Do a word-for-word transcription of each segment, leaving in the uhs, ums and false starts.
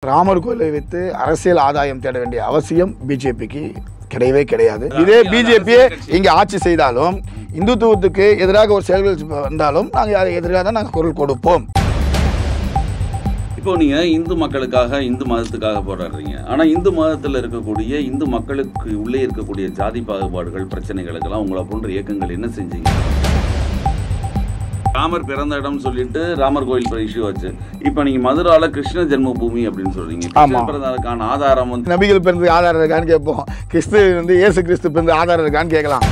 ராமர் கோயிலை வைத்து அரசியல் ஆதாயம் தேட வேண்டிய அவசியம் பிஜேபிக்கு கிடையவே கிடையாது. இதே பிஜேபியே இங்கே ஆட்சி செய்தாலும் இந்துத்துவத்துக்கு எதிராக ஒரு செயல்கள் வந்தாலும் நாங்கள் அதை எதிராக தான் நாங்கள் குரல் கொடுப்போம். இப்போ நீங்கள் இந்து மக்களுக்காக இந்து மதத்துக்காக போராடுறீங்க. ஆனால் இந்து மதத்தில் இருக்கக்கூடிய இந்து மக்களுக்கு உள்ளே இருக்கக்கூடிய ஜாதி பாகுபாடுகள் பிரச்சனைகளுக்கெல்லாம் உங்களை போன்ற இயக்கங்கள் என்ன செஞ்சீங்க? ராமர் பிறந்த இடம் சொல்லிட்டு ராமர் கோயில் இஷ்யூ ஆச்சு. இப்போ நீங்கள் மதுரால கிருஷ்ண ஜென்மபூமி அப்படின்னு சொல்றீங்க. கிருஷ்ணன் பிறந்ததுக்கான ஆதாரம் வந்து நபிகள் பிறந்த ஆதாரம் இருக்கான்னு கேட்போம். கிறிஸ்து வந்து இயேசு கிறிஸ்து பிறந்த ஆதாரம் இருக்கான்னு கேட்கலாம்.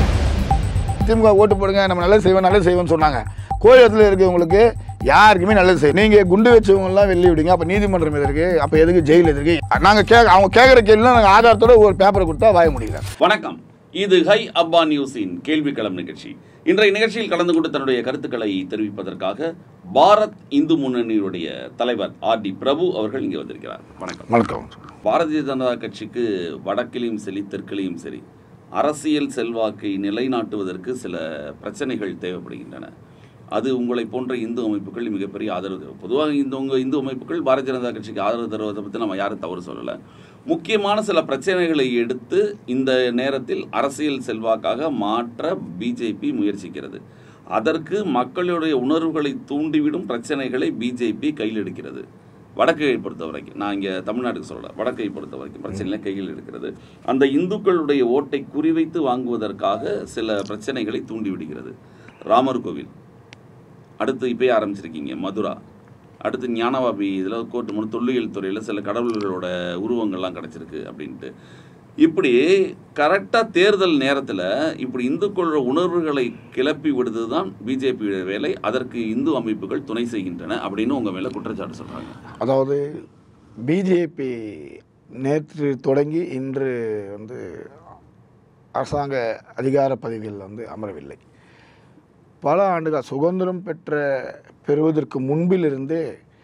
திமுக ஓட்டு போடுங்க, நம்ம நல்லது செய்வோம் நல்லது செய்வோம்னு சொன்னாங்க. கோயிலத்தில் இருக்கிறவங்களுக்கு யாருக்குமே நல்லது செய்யும். நீங்கள் குண்டு வச்சவங்கலாம் வெளியே விடுங்க. அப்போ நீதிமன்றம் எதிர்க்கு, அப்போ எதுக்கு ஜெயில் எதிர்க்கு? நாங்கள் கே அவங்க கேட்குற கேள்விலாம் நாங்கள் ஆதாரத்தோட ஒரு பேப்பரை கொடுத்தா வாய முடியல. வணக்கம், இது ஹை அப்பா நியூஸின் கேள்விக்களம் நிகழ்ச்சி. இன்றைய நிகழ்ச்சியில் கலந்து கொண்டு தன்னுடைய கருத்துக்களை தெரிவிப்பதற்காக பாரத் இந்து முன்னணியுடைய தலைவர் ஆர் டி பிரபு அவர்கள் இங்கே வந்திருக்கிறார். வணக்கம். வணக்கம். பாரதிய ஜனதா கட்சிக்கு வடக்கிலையும் சரி தெற்கிலையும் சரி அரசியல் செல்வாக்கை நிலைநாட்டுவதற்கு சில பிரச்சனைகள் தேவைப்படுகின்றன. அது உங்களை போன்ற இந்து அமைப்புகள் மிகப்பெரிய ஆதரவு. பொதுவாக இந்த உங்கள் இந்து அமைப்புகள் பாரதிய ஜனதா கட்சிக்கு ஆதரவு தருவதை பற்றி நம்ம யாரும் தவறு சொல்லலை. முக்கியமான சில பிரச்சனைகளை எடுத்து இந்த நேரத்தில் அரசியல் செல்வாக்காக மாற்ற பிஜேபி முயற்சிக்கிறது. அதற்கு மக்களுடைய உணர்வுகளை தூண்டிவிடும் பிரச்சனைகளை பிஜேபி கையில் எடுக்கிறது. வடக்கை பொறுத்த வரைக்கும், நான் இங்கே தமிழ்நாட்டுக்கு சொல்லலை, வடக்கை பொறுத்த வரைக்கும் பிரச்சனைகளை கையில் எடுக்கிறது. அந்த இந்துக்களுடைய ஓட்டை குறிவைத்து வாங்குவதற்காக சில பிரச்சனைகளை தூண்டிவிடுகிறது. ராமர் கோவில், அடுத்து இப்போயே ஆரம்பிச்சிருக்கீங்க மதுரா, அடுத்து ஞானவாபி, இதில் கோர்ட்டு மூணு தொல்லியல் துறையில் சில கடவுள்களோட உருவங்கள்லாம் கிடச்சிருக்கு அப்படின்ட்டு. இப்படி கரெக்டாக தேர்தல் நேரத்தில் இப்படி இந்துக்களோட உணர்வுகளை கிளப்பி விடுறது தான் பிஜேபியோட வேலை. அதற்கு இந்து அமைப்புகள் துணை செய்கின்றன அப்படின்னு உங்கள் மேலே குற்றச்சாட்டு சொல்கிறாங்க. அதாவது பிஜேபி நேற்று தொடங்கி இன்று வந்து அரசாங்க அதிகார பதவிகளில் வந்து அமரவில்லை. பல ஆண்டுகள் சுதந்திரம் பெற்ற பெறுவதற்கு முன்பிலிருந்து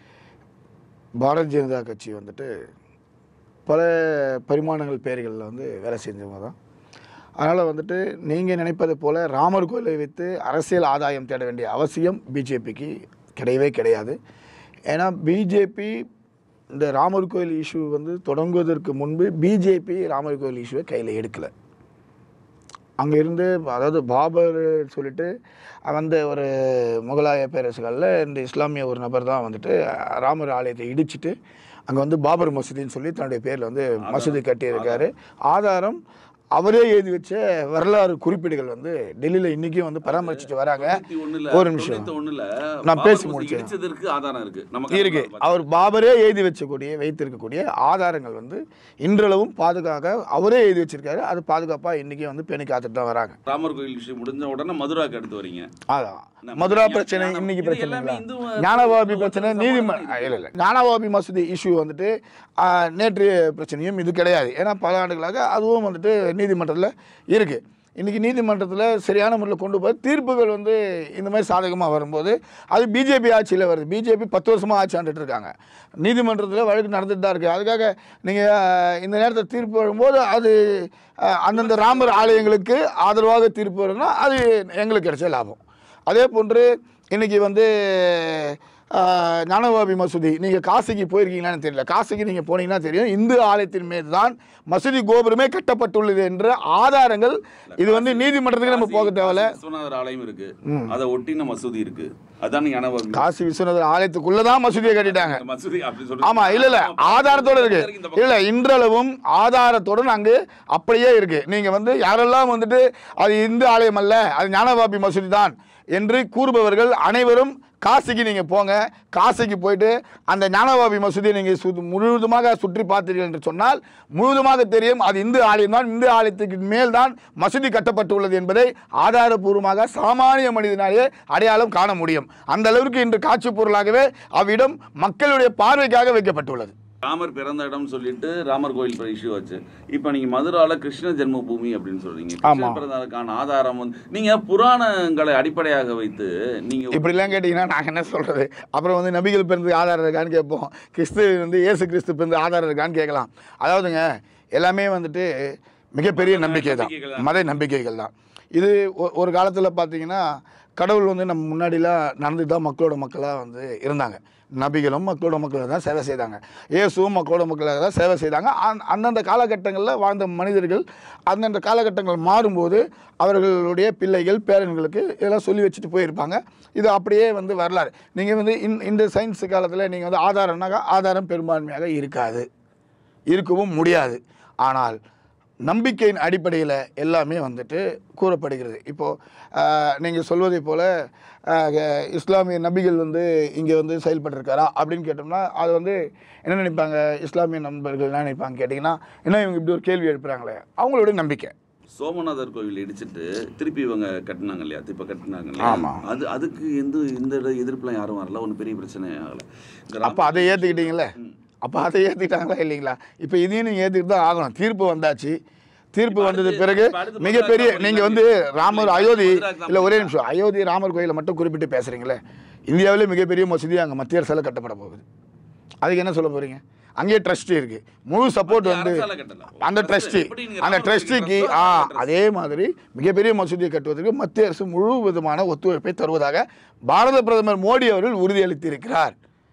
பாரதிய ஜனதா கட்சி வந்துட்டு பல பரிமாணங்கள் பெயர்களில் வந்து வேலை செஞ்சவங்க தான். அதனால் வந்துட்டு நீங்கள் நினைப்பது போல் ராமர் கோயிலை வைத்து அரசியல் ஆதாயம் தேட வேண்டிய அவசியம் பிஜேபிக்கு கிடையவே கிடையாது. ஏன்னா பிஜேபி இந்த ராமர் கோயில் இஷ்யூ வந்து தொடங்குவதற்கு முன்பு பிஜேபி ராமர் கோயில் இஷ்யூவை கையில் எடுக்கலை. அங்கே இருந்து, அதாவது பாபர் சொல்லிட்டு வந்த ஒரு முகலாய பேரரசுகளில் இந்த இஸ்லாமிய ஒரு நபர் தான் வந்துட்டு ராமர் ஆலயத்தை இடிச்சிட்டு அங்கே வந்து பாபர் மசூதின்னு சொல்லி தன்னுடைய பேரில் வந்து மசூதி கட்டியிருக்காரு. ஆதாரம் அவரே எழுதி வச்ச வரலாறு குறிப்பீடுகள் வந்து டெல்லியில் இன்றைக்கும் வந்து பராமரிச்சுட்டு வராங்க. ஒரு நிமிஷம் நான் பேசி முடிச்சேன். இருக்கு அவர் பாபரே எழுதி வச்சக்கூடிய வைத்திருக்கக்கூடிய ஆதாரங்கள் வந்து இன்றளவும் பாதுகாக்க அவரே எழுதி வச்சிருக்காரு. அது பாதுகாப்பாக இன்றைக்கும் வந்து பேணி காத்துட்டு தான் வராங்க. ராமர் கோயில் விஷயம் முடிஞ்ச உடனே மதுராக்கு எடுத்து வரீங்க. அதான் மதுரா பிரச்சனை இன்னைக்கு பிரச்சனை இல்லை. ஞானவாபி பிரச்சனை நீதிமன்றம் இல்லை இல்லை ஞானவாபி மசூதி இஷ்யூ வந்துட்டு நேற்று பிரச்சனையும் இது கிடையாது. ஏன்னா பல ஆண்டுகளாக அதுவும் வந்துட்டு நீதிமன்றத்தில் இருக்குது. இன்றைக்கி நீதிமன்றத்தில் சரியான முறையில் கொண்டு போய் தீர்ப்புகள் வந்து இந்த மாதிரி சாதகமாக வரும்போது அது பிஜேபி ஆட்சியில் வருது. பிஜேபி பத்து வருஷமாக ஆட்சி ஆண்டுட்டு இருக்காங்க. நீதிமன்றத்தில் வழக்கு நடந்துட்டு தான் இருக்குது. அதுக்காக நீங்கள் இந்த நேரத்தில் தீர்ப்பு வரும்போது அது அந்தந்த ராமர் ஆலயங்களுக்கு ஆதரவாக தீர்ப்பு வரும்னா அது எங்களுக்கு கிடைச்ச லாபம். அதே போன்று இன்றைக்கி வந்து ஞானவாபி மசூதி, நீங்கள் காசிக்கு போயிருக்கீங்களான்னு தெரியல. காசிக்கு நீங்கள் போனீங்கன்னா தெரியும், இந்து ஆலயத்தின் மீது தான் மசூதி கோபுரமே கட்டப்பட்டுள்ளது என்ற ஆதாரங்கள். இது வந்து நீதிமன்றத்துக்கு நம்ம போக தேவையில்ல. விஸ்வநாதர் ஆலயம் இருக்கு, அதை ஒட்டின மசூதி இருக்கு. அதான் ஞானவாபி காசி விஸ்வநாதர் ஆலயத்துக்குள்ளதான் மசூதியை கட்டிட்டாங்க. ஆமா, இல்ல இல்ல ஆதாரத்தோட இருக்கு. இல்ல இன்றளவும் ஆதாரத்தோட அங்கு அப்படியே இருக்கு. நீங்க வந்து யாரெல்லாம் வந்துட்டு அது இந்து ஆலயம் அல்ல, அது ஞானவாபி மசூதி தான் என்று கூறுபவர்கள் அனைவரும் காசிக்கு நீங்கள் போங்க. காசிக்கு போயிட்டு அந்த ஞானவாபி மசூதியை நீங்கள் சு முழுவதுமாக சுற்றி பார்த்தீர்கள் என்று சொன்னால் முழுவதுமாக தெரியும் அது இந்து ஆலயம் தான். இந்து ஆலயத்துக்கு மேல் தான் மசூதி கட்டப்பட்டுள்ளது என்பதை ஆதாரபூர்வமாக சாமானிய மனிதனாலே அடையாளம் காண முடியும். அந்த அளவிற்கு இன்று காட்சி பொருளாகவே அவ்விடம் மக்களுடைய பார்வைக்காக வைக்கப்பட்டுள்ளது. ராமர் பிறந்த இடம் சொல்லிட்டு ராமர் கோயில் இஷ்யூ ஆச்சு. இப்போ நீங்கள் மதுரால கிருஷ்ண ஜென்மபூமி அப்படின்னு சொல்றீங்க. கிருஷ்ணன் பிறந்ததுக்கான ஆதாரம் வந்து நீங்கள் புராணங்களை அடிப்படையாக வைத்து நீங்கள் இப்படிலாம் கேட்டிங்கன்னா நாங்கள் என்ன சொல்கிறது? அப்புறம் வந்து நபிகள் பிறந்த ஆதாரம் இருக்கான்னு கேட்போம். கிறிஸ்து வந்து இயேசு கிறிஸ்து பிறந்த ஆதாரம் இருக்கான்னு கேட்கலாம். அதாவதுங்க எல்லாமே வந்துட்டு மிகப்பெரிய நம்பிக்கை தான், மத நம்பிக்கைகள் தான். இது ஒரு காலத்தில் பார்த்தீங்கன்னா கடவுள் வந்து நம்ம முன்னாடிலாம் நடந்து தான் மக்களோட மக்களாக வந்து இருந்தாங்க. நபிகளும் மக்களோட மக்களாக தான் சேவை செய்தாங்க. இயேசுவும் மக்களோட மக்களாக தான் சேவை செய்தாங்க. அந் அந்தந்த காலகட்டங்களில் வாழ்ந்த மனிதர்கள் அந்தந்த காலகட்டங்கள் மாறும்போது அவர்களுடைய பிள்ளைகள் பேரன்களுக்கு இதெல்லாம் சொல்லி வச்சுட்டு போயிருப்பாங்க. இது அப்படியே வந்து வரலாறு. நீங்கள் வந்து இந் இந்த சயின்ஸ் காலத்தில் நீங்கள் வந்து ஆதாரம்னாக்கா ஆதாரம் பெரும்பான்மையாக இருக்காது, இருக்கவும் முடியாது. ஆனால் நம்பிக்கையின் அடிப்படையில் எல்லாமே வந்துட்டு கூறப்படுகிறது. இப்போது நீங்கள் சொல்வதை போல் இஸ்லாமிய நபிகள் வந்து இங்கே வந்து செயல்பட்டிருக்காரா அப்படின்னு கேட்டோம்னா அது வந்து என்ன நினைப்பாங்க, இஸ்லாமிய நண்பர்கள் என்ன நினைப்பாங்க கேட்டிங்கன்னா, என்ன இவங்க இப்படி ஒரு கேள்வி எழுப்புறாங்களே, அவங்களுடைய நம்பிக்கை. சோமநாதர் கோவில் இடிச்சிட்டு திருப்பி இவங்க கட்டினாங்க இல்லையா, இப்போ கட்டினாங்க இல்லையா, அது அதுக்கு எந்த இந்த எதிர்ப்புலாம் யாரும் வரல, ஒன்றும் பெரிய பிரச்சனை ஆகலை. அப்போ அதை ஏற்றுக்கிட்டீங்களே, அப்போ அதை ஏற்றுக்கிட்டாங்களா இல்லைங்களா? இப்போ இதையும் நீங்கள் ஏற்றுக்கிட்டு தான் ஆகணும். தீர்ப்பு வந்தாச்சு. தீர்ப்பு வந்தது பிறகு மிகப்பெரிய நீங்கள் வந்து ராமர் அயோத்தி இல்லை ஒரே நிமிஷம், அயோத்தி ராமர் கோயிலை மட்டும் குறிப்பிட்டு பேசுகிறீங்களே, இந்தியாவிலே மிகப்பெரிய மசூதி அங்கே மத்திய அரசால் கட்டப்பட போகுது. அதுக்கு என்ன சொல்ல போகிறீங்க? அங்கேயே ட்ரஸ்டி இருக்குது, முழு சப்போர்ட் வந்து அந்த ட்ரஸ்டி அந்த ட்ரஸ்டிக்கு ஆ அதே மாதிரி மிகப்பெரிய மசூதியை கட்டுவதற்கு மத்திய அரசு முழு விதமான ஒத்துழைப்பை தருவதாக பாரத பிரதமர் மோடி அவர்கள் உறுதியளித்திருக்கிறார்.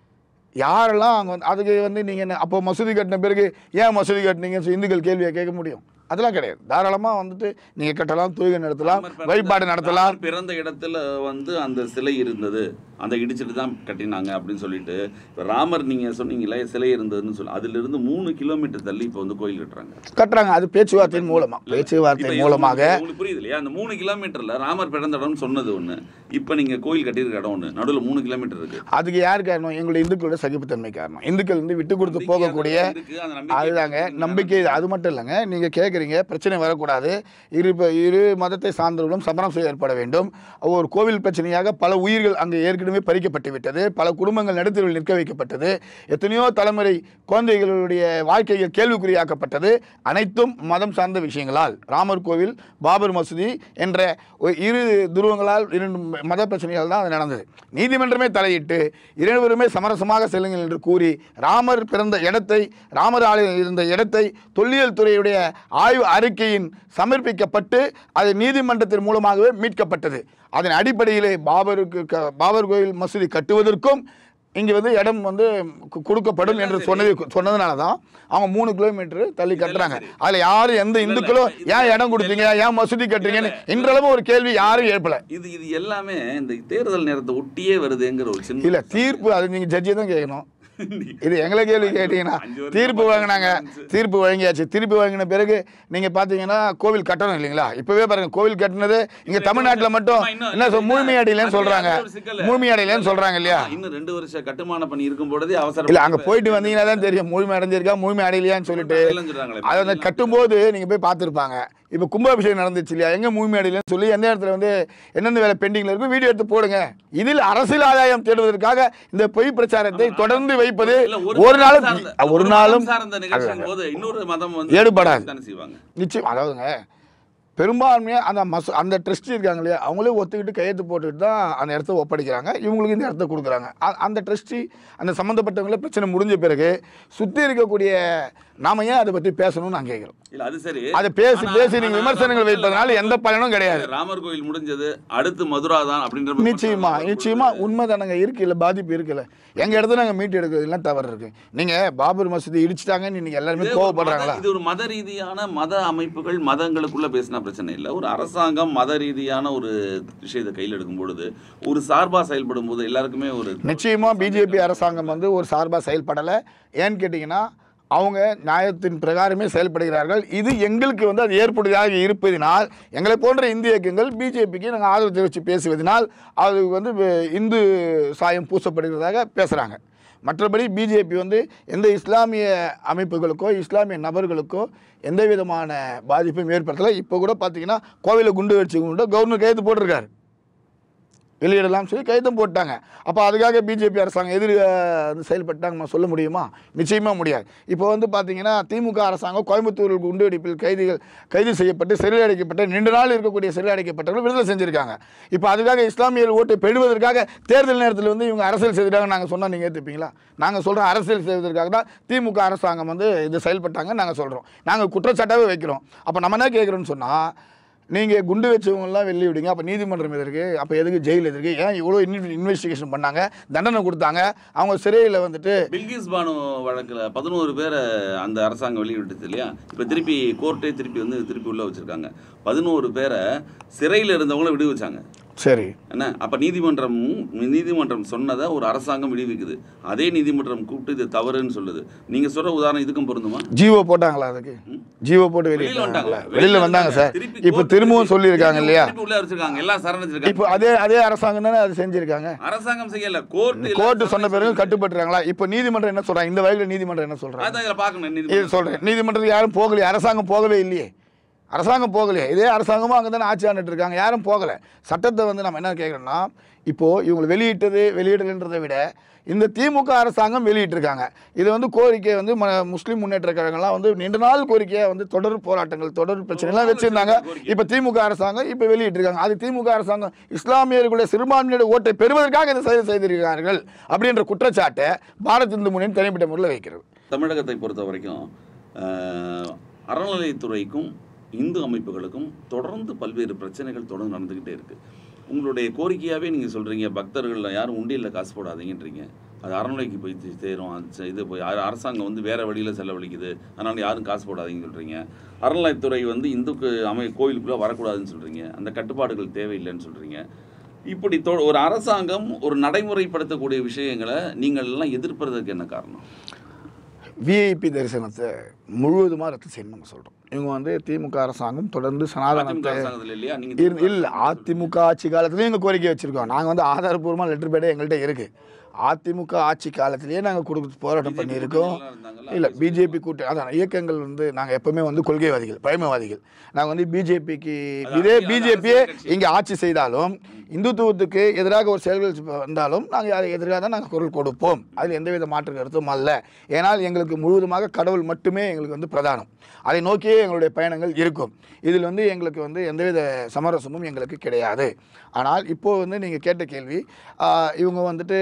யாரெல்லாம் அங்கே வந்து அதுக்கு வந்து நீங்கள் என்ன அப்போ மசூதி கட்டின பிறகு ஏன் மசூதி கட்டினீங்கன்னு இந்துக்கள் கேள்வியை கேட்க முடியும்? அதெல்லாம் கிடையாது. தாராளமாக வந்துட்டு நீங்கள் கட்டலாம், தொழுகை நடத்தலாம், வழிபாடு நடத்தலாம். பிறந்த இடத்துல வந்து அந்த சிலை இருந்தது, அந்த இடிச்சிட்டு தான் கட்டினாங்க அப்படின்னு சொல்லிட்டு இப்போ ராமர் நீங்கள் சொன்னீங்களே சிலை இருந்ததுன்னு சொல்லி அதிலிருந்து மூணு கிலோமீட்டர் தள்ளி இப்போ வந்து கோயில் கட்டுறாங்க கட்டுறாங்க அது பேச்சுவார்த்தையின் மூலமாக பேச்சுவார்த்தை மூலமாக உங்களுக்கு புரியுது இல்லையா? அந்த மூணு கிலோமீட்டரில் ராமர் பிறந்த இடம்னு சொன்னது ஒன்று, இப்போ நீங்கள் கோயில் கட்டியிருக்க இடம் ஒன்று, நடுவில் மூணு கிலோமீட்டர் இருக்குது. அதுக்கு யார் காரணம்? எங்களுடைய இந்துக்களோட சகிப்புத்தன்மை காரணம். இந்துக்கள் வந்து விட்டு கொடுத்து போகக்கூடிய அதுதாங்க நம்பிக்கை. அது மட்டும் இல்லைங்க, நீங்கள் கேட்குறீங்க பிரச்சனை வரக்கூடாது, இரு இரு மதத்தை சார்ந்தவர்களும் சமரம் செய்ய ஏற்பட வேண்டும். ஒரு கோவில் பிரச்சனையாக பல உயிர்கள் அங்கே ஏற்கனவே பறிக்கப்பட்டு விட்டது, பல குடும்பங்கள் நடுத்தருவில் நிற்க வைக்கப்பட்டது, எத்தனையோ தலைமுறை குழந்தைகளுடைய வாழ்க்கைகள் கேள்விக்குறியாக்கப்பட்டது. அனைத்தும் மதம் சார்ந்த விஷயங்களால், ராமர் கோவில், பாபர் மசூதி என்ற இரு துருவங்களால் இரண்டு மத பிரச்சனைகள் தான் அது நடந்தது. நீதிமன்றமே தலையிட்டு இருவருமே சமரசமாக செல்லுங்கள் என்று கூறி ராமர் பிறந்த இடத்தை, ராமர் ஆலயம் இருந்த இடத்தை தொல்லியல் துறையுடைய ஆய்வு அறிக்கையின் சமர்ப்பிக்கப்பட்டு அது நீதிமன்றத்தின் மூலமாகவே மீட்கப்பட்டது. அதன் அடிப்படையிலே பாபருக்கு பாபர் கோயில் மசூதி கட்டுவதற்கும் இங்கே வந்து இடம் வந்து கொடுக்கப்படும் என்று சொன்னது சொன்னதுனால தான் அவங்க மூணு கிலோமீட்டர் தள்ளி கட்டுறாங்க. அதில் யாரும் எந்த இந்துக்களும் ஏன் இடம் கொடுத்தீங்க, ஏன் மசூதி கட்டுறீங்கன்னு இன்றளவு ஒரு கேள்வி யாரும் எழுப்பல. இது இது எல்லாமே இந்த தேர்தல் நேரத்தை ஒட்டியே வருதுங்கிற ஒரு சின்ன இல்லை தீர்ப்பு அது நீங்கள் ஜட்ஜியை தான் கேட்கணும். இது எங்களை கேள்வி கேட்டீங்கன்னா தீர்ப்பு வழங்கினாங்க, தீர்ப்பு வழங்கியாச்சு. தீர்ப்பு வழங்கின பிறகு நீங்கள் பார்த்தீங்கன்னா கோவில் கட்டணும் இல்லைங்களா? இப்போவே பாருங்க கோவில் கட்டினது இங்கே தமிழ்நாட்டில் மட்டும் என்ன சொல் முழுமையடையிலன்னு சொல்கிறாங்க, முழுமையடையிலன்னு சொல்கிறாங்க இல்லையா? இன்னும் ரெண்டு வருஷம் கட்டுமான பணி இருக்கும் பொழுதே அவசரம் இல்லை, அங்கே போயிட்டு வந்தீங்கன்னா தான் தெரியும் முழுமை அடைஞ்சிருக்கா முழுமை அடையலையான்னு சொல்லிட்டு. அதை வந்து கட்டும்போது நீங்கள் போய் பார்த்துருப்பாங்க. இப்போ கும்பாபிஷேகம் நடந்துச்சு இல்லையா, எங்கே முழுமை அடையலன்னு சொல்லி எந்த இடத்துல வந்து எந்தெந்த வேலை பெண்டிங்கில் இருக்கும் வீடியோ எடுத்து போடுங்க. இதில் அரசியல் ஆதாயம் தேடுவதற்காக இந்த பொய் பிரச்சாரத்தை தொடர்ந்து வைப்பது ஒரு நாளும் ஒரு நாளும் ஈடுபடாது நிச்சயம். அதாவதுங்க பெரும்பான்மையாக அந்த மசு அந்த ட்ரஸ்டி இருக்காங்க இல்லையா, அவங்களே ஒத்துக்கிட்டு கையெழுத்து போட்டுட்டு தான் அந்த இடத்த ஒப்படைக்கிறாங்க, இவங்களுக்கு இந்த இடத்த கொடுக்குறாங்க. அந்த ட்ரஸ்டி அந்த சம்மந்தப்பட்டவங்களே பிரச்சனை முடிஞ்ச பிறகு சுற்றி இருக்கக்கூடிய நாம ஏன் அதை பற்றி பேசணும்னு நான் கேட்குறோம். இல்லை அது சரி, அதை பேசி பேசி நீங்கள் விமர்சனங்கள் வைப்பதனால எந்த பயனும் கிடையாது. ராமர் கோயில் முடிஞ்சது, அடுத்து மதுரா தான் அப்படின்ற நிச்சயமா நிச்சயமா உண்மை தானங்க இருக்கு. இல்லை பாதிப்பு இருக்குல்ல, எங்கள் இடத்துல நாங்கள் மீட்டு எடுக்கிறதுலாம் தவறு இருக்கு. நீங்கள் பாபர் மசூதி இடிச்சிட்டாங்கன்னு இன்னைக்கு எல்லாருமே கோவப்படுறாங்களா? இது ஒரு மத ரீதியான மத அமைப்புகள் மதங்களுக்குள்ள பேசினா பிரச்சனை இல்லை. ஒரு அரசாங்கம் மத ரீதியான ஒரு விஷயத்தை கையில் எடுக்கும் பொழுது ஒரு சார்பா செயல்படும் போது எல்லாருக்குமே ஒரு நிச்சயமா பிஜேபி அரசாங்கம் வந்து ஒரு சார்பா செயல்படலை. ஏன்னு கேட்டிங்கன்னா அவங்க நியாயத்தின் பிரகாரமே செயல்படுகிறார்கள். இது எங்களுக்கு வந்து அது ஏற்புடையதாக இருப்பதினால் எங்களை போன்ற இந்திய இயக்கங்கள் பிஜேபிக்கு நாங்கள் ஆதரவு தெரிவித்து பேசுவதனால் அது வந்து இந்து சாயம் பூசப்படுகிறதாக பேசுகிறாங்க. மற்றபடி பிஜேபி வந்து எந்த இஸ்லாமிய அமைப்புகளுக்கோ இஸ்லாமிய நபர்களுக்கோ எந்த விதமான பாதிப்பும் ஏற்படுத்தலை. இப்போ கூட பார்த்தீங்கன்னா கோவிலில் குண்டு வச்சு கொண்டு கவர்னர் கையெழுத்து போட்டிருக்காரு, வெளியிடலாம் சொல்லி கைதும் போட்டாங்க. அப்போ அதுக்காக பிஜேபி அரசாங்கம் எதிர் செயல்பட்டாங்க சொல்ல முடியுமா? நிச்சயமாக முடியாது. இப்போ வந்து பார்த்தீங்கன்னா திமுக அரசாங்கம் கோயம்புத்தூரில் குண்டு வெடிப்பில் கைதிகள் கைது செய்யப்பட்டு சிறையில் அடைக்கப்பட்ட நீண்ட நாள் இருக்கக்கூடிய சிறையில் அடைக்கப்பட்டவர்கள் விடுதலை செஞ்சுருக்காங்க. இப்போ அதுக்காக இஸ்லாமியர்கள் ஓட்டு பெறுவதற்காக தேர்தல் நேரத்தில் வந்து இவங்க அரசியல் செய்தாங்க நாங்கள் சொன்னால் நீங்கள் ஏற்றுப்பீங்களா? நாங்கள் சொல்கிறோம் அரசியல் செய்வதற்காக தான் திமுக அரசாங்கம் வந்து இது செயல்பட்டாங்க நாங்கள் சொல்கிறோம், நாங்கள் குற்றச்சாட்டாகவே வைக்கிறோம். அப்போ நம்ம என்ன கேட்குறோன்னு சொன்னால் நீங்கள் குண்டு வச்சவங்கலாம் வெளியே விடுங்க, அப்போ நீதிமன்றம் எதற்கு, அப்போ எதுக்கு ஜெயில் எதற்கு, ஏன் இவ்வளோ இன் இன்வெஸ்டிகேஷன் பண்ணாங்க, தண்டனை கொடுத்தாங்க, அவங்க சிறையில் வந்துட்டு பில்கிஸ் பானு வழக்கில் பதினோரு பேரை அந்த அரசாங்கம் வெளியிட்டது இல்லையா? இப்போ திருப்பி கோர்ட்டே திருப்பி வந்து திருப்பி உள்ளே வச்சுருக்காங்க. பதினோரு பேரை சிறையில் இருந்தவங்கள விடுவிச்சாங்க. சரி என்ன அப்போ நீதிமன்றம் நீதிமன்றம் சொன்னதை ஒரு அரசாங்கம் விடுவிக்குது. அதே நீதிமன்றம் கூப்பிட்டு இது தவறுன்னு சொல்லுது. நீங்கள் சொல்கிற உதாரணம் இதுக்கும் பொருந்துமா? ஜீவோ போட்டாங்களா? அதுக்கு ஜீவோ போட்டு வெளியில் வந்தாங்க. வெளியில் வந்தாங்க சார். இப்போ திரும்பவும் சொல்லியிருக்காங்க இல்லையா? உள்ளே வச்சிருக்காங்க, எல்லாம் சரணடைச்சிருக்காங்க. இப்போ அதே அதே அரசாங்கம் தானே அது செஞ்சிருக்காங்க. அரசாங்கம் செய்யல, கோர்ட் கோர்ட்டு சொன்ன பிறகு கட்டுப்பட்டுறாங்களா? இப்போ நீதிமன்றம் என்ன சொல்கிறாங்க? இந்த வகையில் நீதிமன்றம் என்ன சொல்கிறாங்க? அதான் இதில் பார்க்கணும். இது சொல்கிறேன், நீதிமன்றத்துக்கு யாரும் போகலையே, அரசாங்கம் போகவே இல்லையே. அரசாங்கம் போகலையே, இதே அரசாங்கமும் அங்கே தானே ஆட்சி ஆண்டுட்டு இருக்காங்க. யாரும் போகலை. சட்டத்தை வந்து நம்ம என்ன கேட்குறோம்னா, இப்போது இவங்களை வெளியிட்டது வெளியிடலைன்றதை விட இந்த திமுக அரசாங்கம் வெளியிட்டிருக்காங்க. இது வந்து கோரிக்கை வந்து ம முஸ்லீம் முன்னேற்ற கழகங்கள்லாம் வந்து நீண்ட நாள் கோரிக்கையாக வந்து தொடர் போராட்டங்கள் தொடர் பிரச்சனைலாம் வச்சுருந்தாங்க. இப்போ திமுக அரசாங்கம் இப்போ வெளியிட்டிருக்காங்க. அது திமுக அரசாங்கம் இஸ்லாமியர்களுடைய சிறுபான்மையுடைய ஓட்டை பெறுவதற்காக இதை செயல் செய்திருக்கிறார்கள் அப்படின்ற குற்றச்சாட்டை பாரத் இந்து முன்னணி தனிப்பட்ட முறையில் வைக்கிறது. தமிழகத்தை பொறுத்த வரைக்கும் அறநிலையத்துறைக்கும் இந்து அமைப்புகளுக்கும் தொடர்ந்து பல்வேறு பிரச்சனைகள் தொடர்ந்து நடந்துக்கிட்டே இருக்குது. உங்களுடைய கோரிக்கையாகவே நீங்கள் சொல்கிறீங்க, பக்தர்கள் யாரும் உண்டியில் காசு போடாதீங்கன்றீங்க. அது அறநிலைக்கு போய் சேரும். அது இது போய் அரசாங்கம் வந்து வேறு வழியில் செலவழிக்குது, அதனால் யாரும் காசு போடாதீங்கன்னு சொல்கிறீங்க. அறநிலையத்துறை வந்து இந்துக்கு அமை கோயிலுக்குள்ளே வரக்கூடாதுன்னு சொல்கிறீங்க. அந்த கட்டுப்பாடுகள் தேவையில்லைன்னு சொல்கிறீங்க. இப்படி தொ ஒரு அரசாங்கம் ஒரு நடைமுறைப்படுத்தக்கூடிய விஷயங்களை நீங்கள் எல்லாம் எதிர்ப்பதற்கு என்ன காரணம்? விஐபி தரிசனத்தை முழுவதுமாக ரத்து செய்யணும் நம்ம சொல்கிறோம். இவங்க வந்து திமுக அரசாங்கம் தொடர்ந்து சனாதனத்தை இல்லை, அதிமுக ஆட்சி காலத்துலேயும் எங்கள் கோரிக்கை வச்சுருக்கோம். நாங்கள் வந்து ஆதாரப்பூர்வமாக லெட்டர் பேடே எங்கள்கிட்ட இருக்குது. அதிமுக ஆட்சி காலத்திலேயே நாங்கள் கொடுத்து போராட்டம் பண்ணியிருக்கோம். இல்லை, பிஜேபி கூட்டணி அதான் இயக்கங்கள் வந்து நாங்கள் எப்போவுமே வந்து கொள்கைவாதிகள், பழமைவாதிகள். நாங்கள் வந்து பிஜேபிக்கு இதே பிஜேபியே இங்கே ஆட்சி செய்தாலும் இந்துத்துவத்துக்கு எதிராக ஒரு செயல்கள் வந்தாலும் நாங்கள் அதை எதிராக தான் நாங்கள் குரல் கொடுப்போம். அதில் எந்தவித மாற்று கருத்தும் அல்ல. ஏன்னால் எங்களுக்கு முழுவதுமாக கடவுள் மட்டுமே எங்களுக்கு வந்து பிரதானம். அதை நோக்கியே எங்களுடைய பயணங்கள் இருக்கும். இதில் வந்து எங்களுக்கு வந்து எந்தவித சமரசமும் எங்களுக்கு கிடையாது. ஆனால் இப்போது வந்து நீங்கள் கேட்ட கேள்வி, இவங்க வந்துட்டு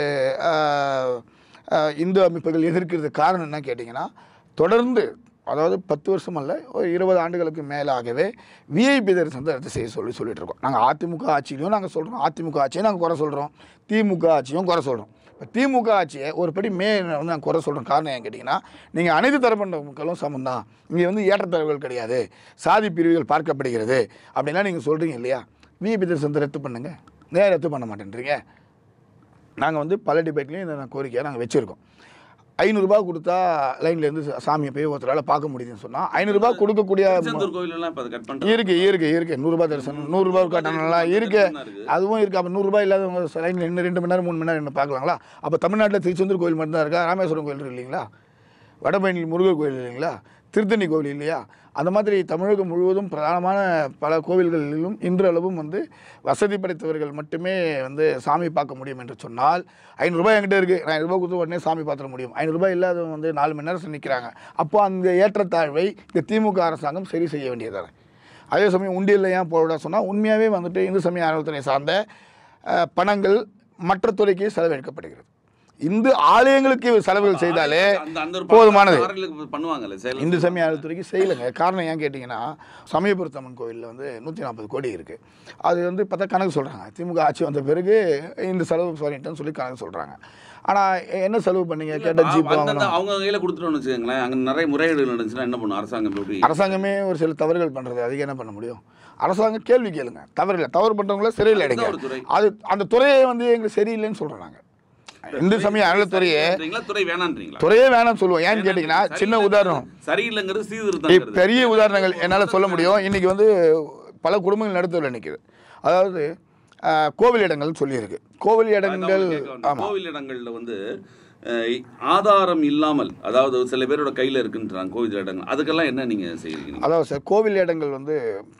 இந்து அமைப்புகள் எதிர்க்கிறதுக்கு காரணம் என்ன கேட்டிங்கன்னா, தொடர்ந்து அதாவது பத்து வருஷம் அல்ல, ஒரு இருபது ஆண்டுகளுக்கு மேலாகவே விஐபி தரிசனத்தை ரத்து செய்ய சொல்லி சொல்லிட்டு இருக்கோம். நாங்கள் அதிமுக ஆட்சியிலையும் நாங்கள் சொல்கிறோம், அதிமுக ஆட்சியும் நாங்கள் குறை சொல்கிறோம், திமுக ஆட்சியும் குறை சொல்கிறோம். இப்போ திமுக ஆட்சியை ஒரு படி மே வந்து நாங்கள் குறை சொல்கிறோம். காரணம் ஏன் கேட்டிங்கன்னா, நீங்கள் அனைத்து தரப்பட்ட மக்களும் சமம் தான், இங்கே வந்து ஏற்றத்தாழ்வுகள் கிடையாது, சாதி பிரிவுகள் பார்க்கப்படுகிறது அப்படின்லாம் நீங்கள் சொல்கிறீங்க இல்லையா? விஐபி தரிசனத்தை ரத்து பண்ணுங்க, நேரம் ரத்து பண்ண மாட்டேன்றீங்க. நாங்கள் வந்து பல டிபேட்லேயும் இந்த கோரிக்கையை நாங்கள் வச்சுருக்கோம். ஐநூறுரூபா கொடுத்தா லைன்லேருந்து சாமியை போய் ஒருத்தரால் பார்க்க முடியுதுன்னு சொன்னால் ஐநூறுரூபா கொடுக்கக்கூடிய இருக்குது இருக்குது இருக்குது நூறுரூபா தரிசனம், நூறுரூபா கட்டணம்லாம் இருக்குது, அதுவும் இருக்குது. அப்போ நூறுரூபா இல்லாதவங்க லைனில் இன்னும் ரெண்டு மணி நேரம் மூணு மணி நேரம் என்ன பார்க்கலாங்களா? அப்போ தமிழ்நாட்டில் திருச்செந்தூர் கோயில் மட்டும்தான் இருக்கா? ராமேஸ்வரம் கோயில் இல்லைங்களா? வடபழனி முருகர் கோயில் இல்லைங்களா? திருத்தணி கோவில் இல்லையா? அந்த மாதிரி தமிழகம் முழுவதும் பிரதானமான பல கோவில்களிலும் இன்றளவும் வந்து வசதி படைத்தவர்கள் மட்டுமே வந்து சாமி பார்க்க முடியும் என்று சொன்னால், ஐநூறுரூபா என்கிட்ட இருக்குது, நான் ஐநூறுரூபா கொடுத்து உடனே சாமி பார்த்துட முடியும். ஐநூறுரூபா இல்லாதவங்க வந்து நாலு மணி நேரம் நிற்கிறாங்க. அப்போ அந்த ஏற்றத்தாழ்வை இந்த திமுக அரசாங்கம் சரி செய்ய வேண்டியதானே. அதே சமயம் உண்டியலில் ஏன் போட சொன்னால், உண்மையாகவே வந்துட்டு இந்து சமய அறநிலையத்துறை சார்ந்த பணங்கள் மற்ற துறைக்கு செலவழிக்கப்படுகிறது. இந்து ஆலயங்களுக்கு செலவுகள் செய்தாலே போதுமானது. இந்து சமய அறநிலையத்துறைக்கு செய்யலைங்க. காரணம் ஏன் கேட்டிங்கன்னா, சமயபுரத்தம்மன் கோயிலில் வந்து நூற்றி நாற்பது கோடி இருக்குது. அது வந்து பார்த்தா கணக்கு சொல்கிறாங்க, திமுக ஆட்சி வந்த பிறகு இந்த செலவு சொல்லிட்டேன்னு சொல்லி கணக்கு சொல்கிறாங்க. ஆனால் என்ன செலவு பண்ணீங்க கேட்டால் ஜீப் அவங்க கையில் கொடுத்துட்டோம்னு வச்சுக்கோங்களேன், அங்கே நிறைய முறைகேடுகள் நடந்துச்சுன்னா என்ன பண்ணும் அரசாங்கம்? அரசாங்கமே ஒரு சில தவறுகள் பண்ணுறது, அதுக்கு என்ன பண்ண முடியும்? அரசாங்கம் கேள்வி கேளுங்க, தவறுகள் தவறு பண்ணுறவங்கள சிறையில் எடுங்க. அது அந்த துறையை வந்து எங்களுக்கு சரியில்லைன்னு சொல்கிறோம். நாங்கள் இந்து சமய அறநிலையத்துறையே துறையே வேணாம்னு சொல்லுவோம். ஏன்னு கேட்டீங்கன்னா, சின்ன உதாரணம், சரியில்லைங்கிறது சீர்திருத்தம், பெரிய உதாரணங்கள் என்னால் சொல்ல முடியும். இன்னைக்கு வந்து பல குடும்பங்கள் நடுத்தரில் நிற்குது. அதாவது கோவில் இடங்கள்னு சொல்லியிருக்கு. கோவில் இடங்கள் கோவில் இடங்கள்ல வந்து ஆதாரம் இல்லாமல், அதாவது சில பேரோட கையில் இருக்குன்றாங்க கோவில் இடங்கள், அதுக்கெல்லாம் என்ன நீங்க செய்யறீங்க? அதாவது சார், கோவில் இடங்கள் வந்து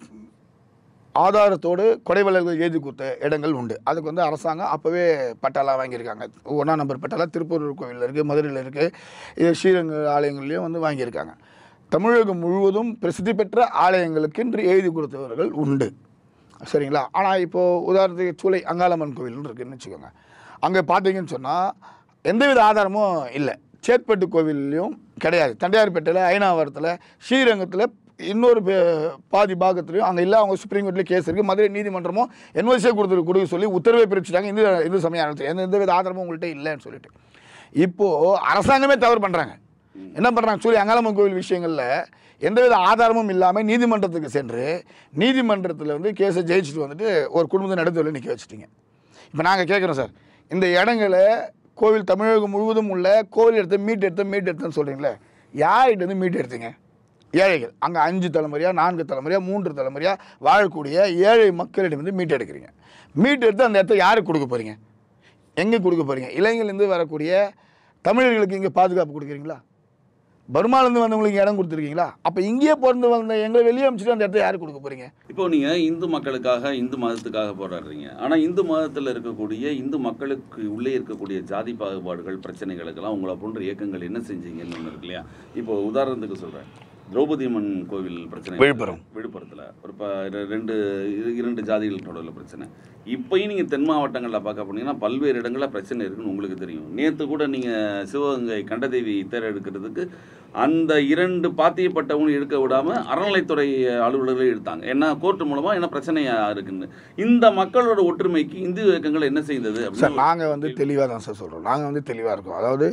ஆதாரத்தோடு கொடைவள்ளல்கள் எழுதி கொடுத்த இடங்கள் உண்டு. அதுக்கு வந்து அரசாங்கம் அப்போவே பட்டாலாம் வாங்கியிருக்காங்க. ஒன்றாம் நம்பர் பட்டாலாம் திருப்பூர் கோவிலில் இருக்குது, மதுரையில் இருக்குது, இது ஸ்ரீரங்க ஆலயங்கள்லேயும் வந்து வாங்கியிருக்காங்க. தமிழகம் முழுவதும் பிரசித்தி பெற்ற ஆலயங்களுக்கு இன்று எழுதி கொடுத்தவர்கள் உண்டு, சரிங்களா? ஆனால் இப்போது உதாரணத்துக்கு சூளை அங்காளம்மன் கோவில்னு இருக்குதுன்னு வச்சுக்கோங்க. அங்கே பார்த்தீங்கன்னு சொன்னால் எந்தவித ஆதாரமும் இல்லை. சேத்பட்டு கோவில்லையும் கிடையாது, தண்டையார்பேட்டையில், ஐநாவரத்தில், ஸ்ரீரங்கத்தில் இன்னொரு பாதி பாகத்துலையும் அங்கே இல்லை, அவங்க சுப்ரீம் கோர்ட்லேயே கேஸ் இருக்குது, மதுரை நீதிமன்றமும் என்ஓசியை கொடுத்து கொடுக்க சொல்லி உத்தரவை பிரிச்சுட்டாங்க. இந்து இந்து சமய அறநிலையத்துறை எந்த எந்த வித ஆதரவும் உங்கள்கிட்ட இல்லைன்னு சொல்லிட்டு இப்போது அரசாங்கமே தவறு பண்ணுறாங்க. என்ன பண்ணுறாங்க சொல்லி அங்காளம்மன் கோவில் விஷயங்களில் எந்தவித ஆதாரமும் இல்லாமல் நீதிமன்றத்துக்கு சென்று நீதிமன்றத்தில் வந்து கேஸை ஜெயிச்சுட்டு வந்துட்டு ஒரு குடும்பத்தை நடுத்தவரை நிற்க வச்சுட்டீங்க. இப்போ நாங்கள் கேட்குறோம் சார், இந்த இடங்களை கோவில் தமிழகம் முழுவதும் உள்ள கோவில் எடுத்து மீட் எடுத்து மீட் எடுத்துன்னு சொல்கிறீங்களே, யார்கிட்ட வந்து மீட் எடுத்தீங்க? ஏழைகள் அங்கே அஞ்சு தலைமுறையாக நான்கு தலைமுறையாக மூன்று தலைமுறையாக வாழக்கூடிய ஏழை மக்களிடம் வந்து மீட் எடுக்கிறீங்க. மீட் எடுத்து அந்த இடத்த யாருக்கு கொடுக்க போகிறீங்க? எங்கே கொடுக்க போகிறீங்க? இளைஞர்லேருந்து வரக்கூடிய தமிழர்களுக்கு இங்கே பாதுகாப்பு கொடுக்குறீங்களா? பர்மாலேருந்து வந்தவங்களுக்கு இடம் கொடுத்துருக்கீங்களா? அப்போ இங்கேயே பிறந்து வந்த எங்களை வெளியே அமைச்சிட்டு அந்த இடத்த யாருக்கு கொடுக்க போகிறீங்க? இப்போ நீங்கள் இந்து மக்களுக்காக இந்து மதத்துக்காக போராடுறீங்க. ஆனால் இந்து மதத்தில் இருக்கக்கூடிய இந்து மக்களுக்கு உள்ளே இருக்கக்கூடிய ஜாதி பாகுபாடுகள் பிரச்சனைகளுக்கெல்லாம் உங்களை போன்ற இயக்கங்கள் என்ன செஞ்சீங்கன்னு ஒன்று இருக்கு இல்லையா? இப்போ உதாரணத்துக்கு சொல்கிறேன், திரௌபதி அம்மன் கோவில் பிரச்சனை விழுப்புரம் விழுப்புரத்தில் ஒரு ப ரெண்டு இரண்டு ஜாதிகள் தொடர்ல பிரச்சனை. இப்போயும் நீங்கள் தென் மாவட்டங்களில் பார்க்க போனீங்கன்னா பல்வேறு இடங்களில் பிரச்சனை இருக்குன்னு உங்களுக்கு தெரியும். நேற்று கூட நீங்கள் சிவகங்கை கண்டதேவி தேர் எடுக்கிறதுக்கு அந்த இரண்டு பாத்தியப்பட்டவங்களும் எடுக்க விடாமல் அறநிலைத்துறை அலுவலர்களே எடுத்தாங்க. ஏன்னா கோர்ட்டு மூலமாக என்ன பிரச்சனையாக இருக்குன்னு. இந்த மக்களோட ஒற்றுமைக்கு இந்து இயக்கங்கள் என்ன செய்தது? சார் நாங்கள் வந்து தெளிவாக தான் சார் சொல்கிறோம். நாங்கள் வந்து தெளிவாக இருக்கோம். அதாவது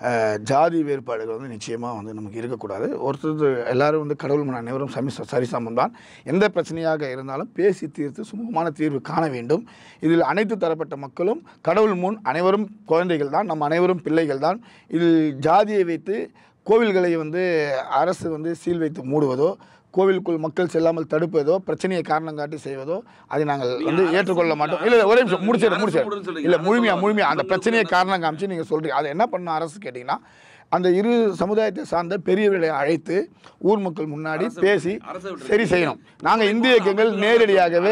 ஜாதி வேறுபாடுகள் வந்து நிச்சயமாக வந்து நமக்கு இருக்கக்கூடாது. ஒருத்தர் எல்லோரும் வந்து கடவுள் முன் அனைவரும் சமி சரிசமம் தான். எந்த பிரச்சனையாக இருந்தாலும் பேசி தீர்த்து சுமூகமான தீர்வு காண வேண்டும். இதில் அனைத்து தரப்பட்ட மக்களும் கடவுள் முன் அனைவரும் குழந்தைகள் தான், நம் அனைவரும் பிள்ளைகள் தான். இதில் ஜாதியை வைத்து கோவில்களை வந்து அரசு வந்து சீல் வைத்து மூடுவதோ, கோவிலுக்குள் மக்கள் செல்லாமல் தடுப்பதோ, பிரச்சனையை காரணம் காட்டி செய்வதோ அதை நாங்கள் வந்து ஏற்றுக்கொள்ள மாட்டோம். இல்லை ஒரே நிமிஷம் முடிச்சிடு முடிச்சிடு இல்லை முழுமையாக முழுமையாக அந்த பிரச்சனையை காரணம் காமிச்சு நீங்கள் சொல்கிறீங்க. அதை என்ன பண்ண அரசு கேட்டிங்கன்னா, அந்த இரு சமுதாயத்தை சார்ந்த பெரியவர்களை அழைத்து ஊர் மக்கள் முன்னாடி பேசி சரி செய்யணும். நாங்கள் இந்திய இயக்கங்கள் நேரடியாகவே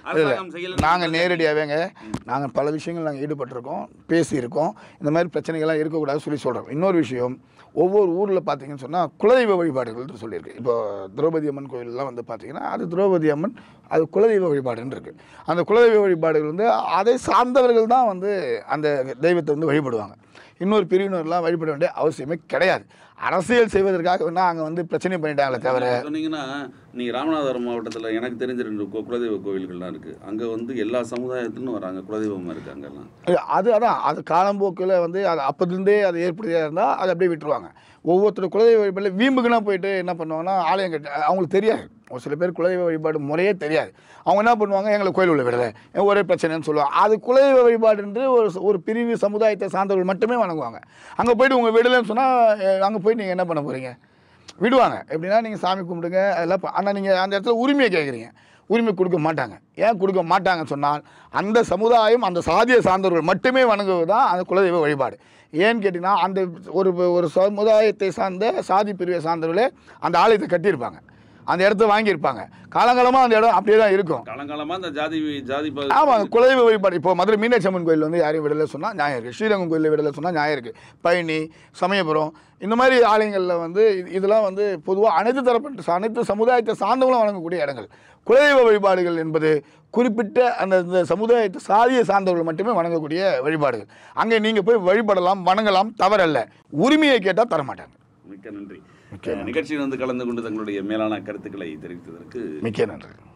நாங்கள் நேரடியாகவேங்க நாங்கள் பல விஷயங்கள் நாங்கள் ஈடுபட்டிருக்கோம், பேசியிருக்கோம். இந்த மாதிரி பிரச்சனைகள்லாம் இருக்கக்கூடாது சொல்லி சொல்கிறோம். இன்னொரு விஷயம், ஒவ்வொரு ஊரில் பார்த்தீங்கன்னு சொன்னால் குலதெய்வ வழிபாடுகள் சொல்லியிருக்கு. இப்போ திரௌபதி அம்மன் கோயிலெலாம் வந்து பார்த்திங்கன்னா அது திரௌபதி அம்மன் அது குலதெய்வ வழிபாடுன்னு இருக்குது. அந்த குலதெய்வ வழிபாடுகள் வந்து அதை சார்ந்தவர்கள் தான் வந்து அந்த தெய்வத்தை வந்து வழிபடுவாங்க. இன்னொரு பிரிவினர்லாம் வழிபட வேண்டிய அவசியமே கிடையாது. அரசியல் செய்வதற்காக வேணால் அங்கே வந்து பிரச்சனை பண்ணிட்டாங்களே தவிர. சொன்னீங்கன்னா நீங்கள் ராமநாதபுரம் மாவட்டத்தில் எனக்கு தெரிஞ்ச ரெண்டு குலதெய்வ கோவில்கள்லாம் இருக்குது. அங்கே வந்து எல்லா சமுதாயத்துலையும் வராங்க, குலதெய்வமாக இருக்குது அங்கெல்லாம். அது அதான் அது காலம்போக்கில் வந்து அது அப்போதுலேருந்தே அது ஏற்படுத்தியாக இருந்தால் அதை அப்படியே விட்டுருவாங்க. ஒவ்வொருத்தர் குலதெய்வ வழிபாடில் வீம்புக்குன்னா போயிட்டு என்ன பண்ணுவாங்கன்னா ஆலயம் கட்டி அவங்களுக்கு தெரியாது. ஒரு சில பேர் குலதெய்வ வழிபாடு முறையே தெரியாது. அவங்க என்ன பண்ணுவாங்க, எங்களை கோயில் உள்ள விடலை ஒரே பிரச்சனைன்னு சொல்லுவாங்க. அது குலதெய்வ வழிபாடுன்று ஒரு ஒரு பிரிவு சமுதாயத்தை சார்ந்தவர்கள் மட்டுமே வணங்குவாங்க. அங்கே போய்ட்டு உங்கள் விடலைன்னு சொன்னால் அங்கே போய் நீங்கள் என்ன பண்ண போகிறீங்க? விடுவாங்க. எப்படின்னா நீங்கள் சாமி கும்பிடுங்க அதெல்லாம். ஆனால் நீங்கள் அந்த இடத்துல உரிமையை கேட்குறீங்க, உரிமை கொடுக்க மாட்டாங்க. ஏன் கொடுக்க மாட்டாங்கன்னு சொன்னால் அந்த சமுதாயம் அந்த சாதியை சார்ந்தவர்கள் மட்டுமே வணங்குவது தான் அந்த குலதெய்வ வழிபாடு. ஏன்னு கேட்டிங்கன்னா அந்த ஒரு ஒரு சமுதாயத்தை சார்ந்த சாதி பிரிவை சார்ந்தவர்களே அந்த ஆலயத்தை கட்டியிருப்பாங்க, அந்த இடத்த வாங்கியிருப்பாங்க. காலங்காலமாக அந்த இடம் அப்படியே தான் இருக்கும். காலங்காலமாக அந்த ஜாதி ஜாதி ஆமாம் குலதெய்வ வழிபாடு. இப்போ மதுரை மீனாட்சி அம்மன் கோயில் வந்து யாரையும் விடலை சொன்னால் நியாயம் இருக்குது. ஸ்ரீரங்கம் கோயிலில் விடலை சொன்னால் நியாயம் இருக்குது. பழனி, சமயபுரம் இந்த மாதிரி ஆலயங்களில் வந்து இதெல்லாம் வந்து பொதுவாக அனைத்து தரப்பட்ட அனைத்து சமுதாயத்தை சார்ந்தவங்களும் வழங்கக்கூடிய இடங்கள். குலதெய்வ வழிபாடுகள் என்பது குறிப்பிட்ட அந்த இந்த சமுதாயத்தை சாதியை சார்ந்தவர்கள் மட்டுமே வணங்கக்கூடிய வழிபாடுகள். அங்கே நீங்கள் போய் வழிபடலாம், வணங்கலாம், தவறல்ல. உரிமையை கேட்டால் தரமாட்டாங்க. மிக்க நன்றி. நிகழ்ச்சியில் வந்து கலந்து கொண்டு தங்களுடைய மேலான கருத்துக்களை தெரிவித்ததற்கு மிக்க நன்றி.